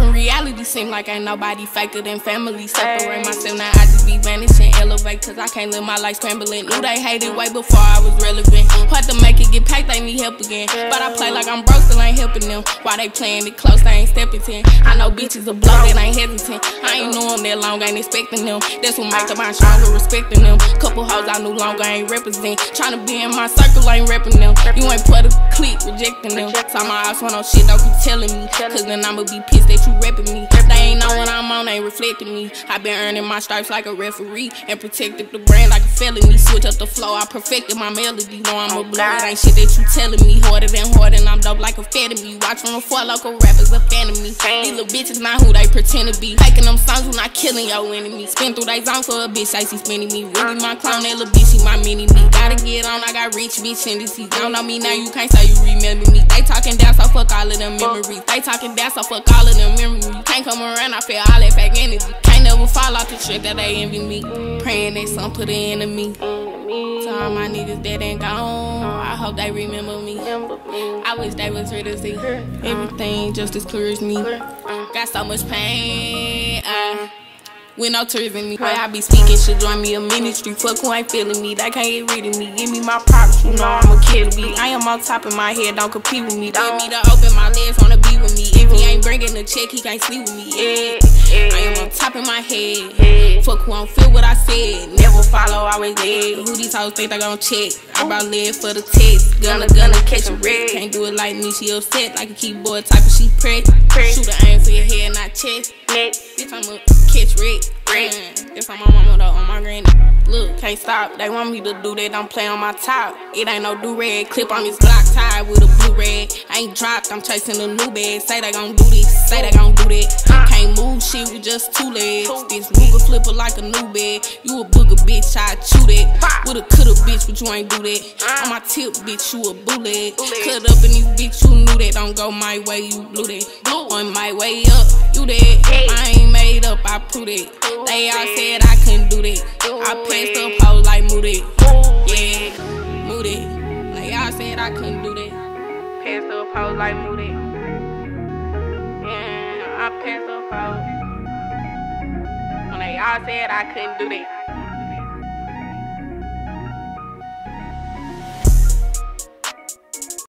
from reality. Seem like ain't nobody faker than family. Separate myself, now I just be vanishing. Elevate, cause I can't live my life scrambling. Knew they hated way before I was relevant. Had to make it get packed, they need help again. But I play like I'm broke, still ain't helping them. Why they playing it close, they ain't stepping in. I know bitches a blow that ain't hesitant. I ain't know them that long, ain't expecting them. That's what make the mind stronger, respecting them. Couple hoes I knew longer, ain't represent. Tryna be in my circle, ain't repping them. You ain't put a clique, rejecting them. Time my eyes want no shit, don't keep telling me. Cause then I'ma be pissed that you repping me. They ain't know what I'm on, ain't reflecting me. I been earning my stripes like a referee and protected the brand like a felony. Switch up the flow, I perfected my melody. Know I'm a blow, it ain't shit that you telling me. Harder than hard and I'm dope like a fed of me. Watch from the 4 local rappers a fan of me. These little bitches not who they pretend to be. Taking them songs who not killing your enemy. Spin through they zone for a bitch, I see spinning me. Really my clone, that little bitch, she my mini me. Gotta get on, I got rich bitch tendencies. Don't know me now, you can't say you remember me. They talking down, so fuck all of them memories. They talking down, so fuck all of them memories. Can't come around, I feel all that fake energy. Can't never fall off the shit that they envy me. Praying that some put it into me. To all my niggas that ain't gone, I hope they remember me. I wish they was here to see everything just as clear as me. Got so much pain, with no tears in me. Way I be speaking should join me a ministry. Fuck who ain't feeling me, they can't get rid of me. Give me my props, you know I'm a kid to be. I am on top of my head, don't compete with me. Tell me to open my legs, wanna be with me. If he ain't bringing the check, he can't sleep with me. I am on top of my head. Fuck who don't feel what I said. Never follow, always dead. Who these hoes think they gon' check? I brought lead for the test. Gonna catch a wreck. Can't do it like me, she upset. Like a keyboard type of she press. Shoot a aim for your head, not chest. Bitch, I'ma catch wreck. If I'm on my mama though, on my granny. Look, can't stop. They want me to do that, don't play on my top. It ain't no do-rag. Clip on this Glock tied with a blue rag. I ain't dropped, I'm chasing a new bag. Say they gon' do this, say they gon' do that. Can't move shit with just 2 legs. This Ruger flipper like a new bed. You a booger bitch, I chew that. With a cutter bitch, but you ain't do that. On my tip, bitch, you a bootleg. Cut up in this bitch, you knew that. Don't go my way, you blew that. On my way up, you that. I ain't made up, I prove it. They all said I couldn't do that. I passed up hoes like move it. Yeah, move it. They all said I couldn't do that. Passed up hoes like move it. Yeah, I passed up hoes. When they all said I couldn't do that.